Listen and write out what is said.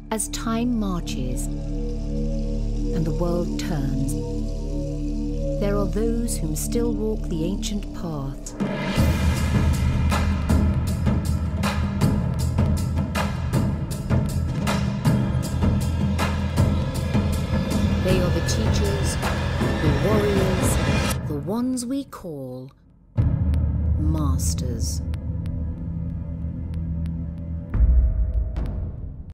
As time marches and the world turns, there are those whom still walk the ancient path. They are the teachers, the warriors, the ones we call masters.